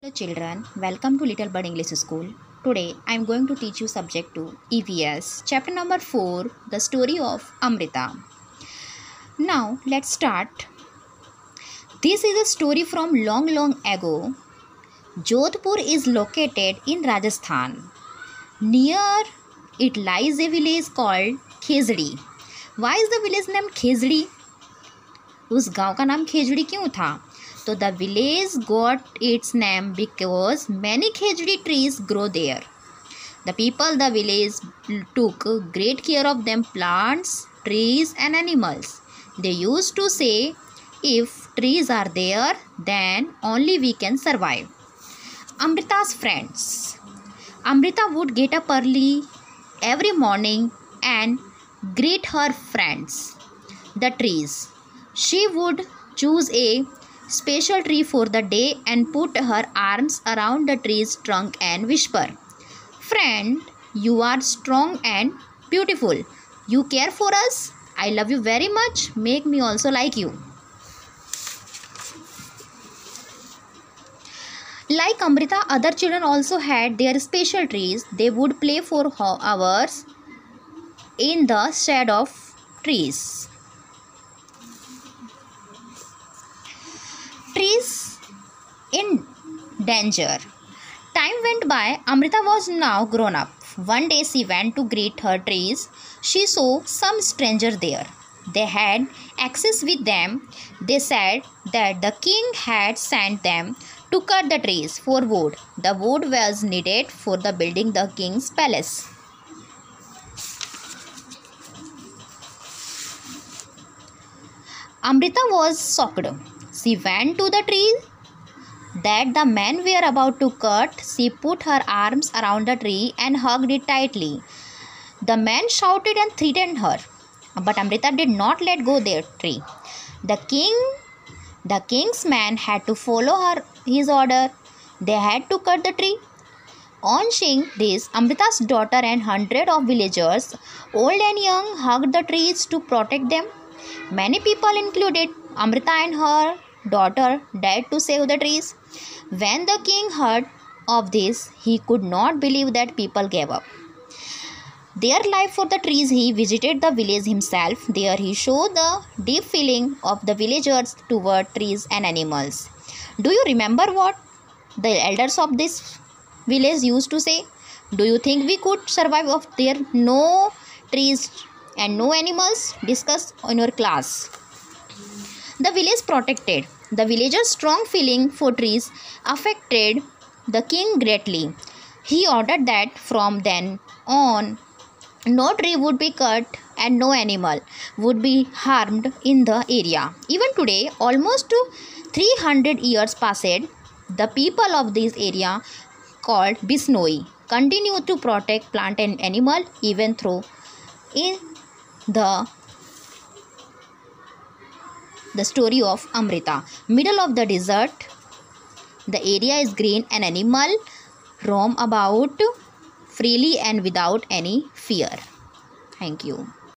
Hello children, welcome to Little Bird English School. Today I am going to teach you subject 2 EVS chapter number 4, the story of Amrita. Now let's start. This is a story from long ago. Jodhpur is located in Rajasthan. Near it lies a village called Khejdi. Why is the village named Khejdi? उस गांव का नाम खेजड़ी क्यों था? So the village got its name because many khejdi trees grow there. The people the village took great care of them plants, trees and animals. They used to say, if trees are there, then only we can survive. Amrita's friends. Amrita would get up early every morning and greet her friends, the trees. She would choose a special tree for the day and put her arms around the tree's trunk and whisper, "Friend, you are strong and beautiful. You care for us. I love you very much. Make me also like you." Like Amrita, other children also had their special trees. They would play for hours in the shade of trees. Trees in danger. Time went by. Amrita was now grown up. One day she went to greet her trees. She saw some strangers there. They had axes with them. They said that the king had sent them to cut the trees for wood. The wood was needed for the building the king's palace. Amrita was shocked. She went to the tree that the men were about to cut. She put her arms around the tree and hugged it tightly. The men shouted and threatened her, but Amrita did not let go their tree. The king's men had to follow his order. They had to cut the tree. On seeing this, Amrita's daughter and hundreds of villagers, old and young, hugged the trees to protect them. Many people, included Amrita and her daughter, died to save the trees. When the king heard of this, he could not believe that people gave up their life for the trees. He visited the village himself. There he showed the deep feeling of the villagers toward trees and animals. Do you remember what the elders of this village used to say? Do you think we could survive if there no trees and no animals? Discuss in your class. The village protected. The villagers' strong feeling for trees affected the king greatly. He ordered that from then on, no tree would be cut and no animal would be harmed in the area. Even today, almost 300 years passed, the people of this area called Bisnoi continue to protect plant and animal even though in the story of Amrita. Middle of the desert, the area is green and animal roam about freely and without any fear. Thank you.